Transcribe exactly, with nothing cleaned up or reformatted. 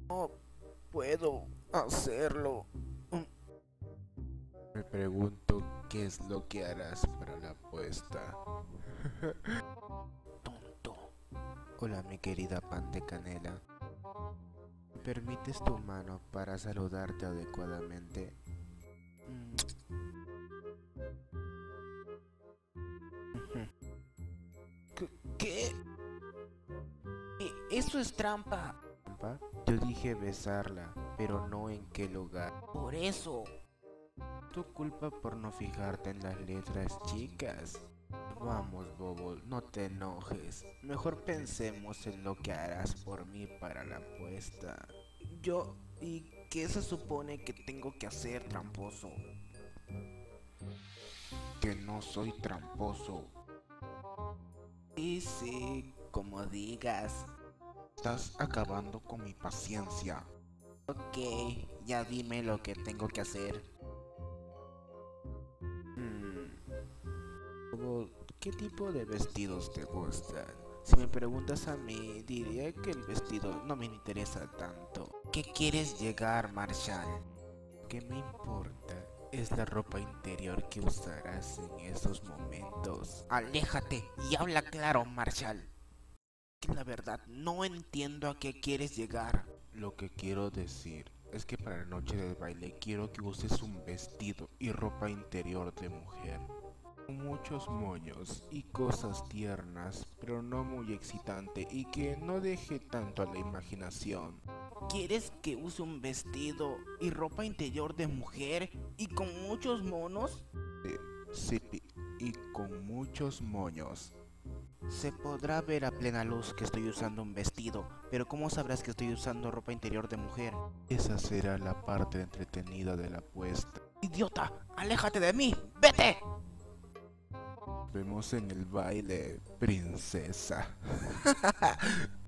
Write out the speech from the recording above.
No puedo hacerlo. Me pregunto qué es lo que harás para la apuesta. Tonto. Hola, mi querida pan de canela. ¿Me permites tu mano para saludarte adecuadamente? Mm. ¿Qué? ¿Qué? E- Eso es trampa. ¿Trampa? Yo dije besarla, pero no en qué lugar. Por eso. Tu culpa por no fijarte en las letras chicas. Vamos, Bobo, no te enojes. Mejor pensemos en lo que harás por mí para la apuesta. Yo... ¿Y qué se supone que tengo que hacer, tramposo? Que no soy tramposo. Sí, sí, como digas. Estás acabando con mi paciencia. Ok, ya dime lo que tengo que hacer. Hmm. Bobo, ¿qué tipo de vestidos te gustan? Si me preguntas a mí, diría que el vestido no me interesa tanto. ¿Qué quieres llegar, Marshall? ¿Qué me importa? Es la ropa interior que usarás en esos momentos. Aléjate y habla claro, Marshall. Que la verdad no entiendo a qué quieres llegar. Lo que quiero decir es que para la noche del baile quiero que uses un vestido y ropa interior de mujer. Con muchos moños y cosas tiernas, pero no muy excitante y que no deje tanto a la imaginación. ¿Quieres que use un vestido y ropa interior de mujer y con muchos monos? Eh, sí, y con muchos moños. Se podrá ver a plena luz que estoy usando un vestido, pero ¿cómo sabrás que estoy usando ropa interior de mujer? Esa será la parte entretenida de la apuesta. ¡Idiota! ¡Aléjate de mí! ¡Vete! Vemos en el baile, princesa.